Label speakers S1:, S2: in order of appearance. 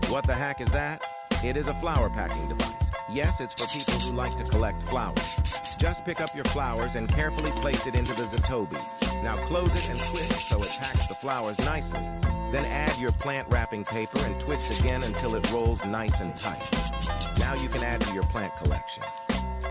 S1: What the heck is that? It is a flower packing device. Yes, it's for people who like to collect flowers. Just pick up your flowers and carefully place it into the Zatobi. Now close it and twist so it packs the flowers nicely. Then add your plant wrapping paper and twist again until it rolls nice and tight. Now you can add to your plant collection.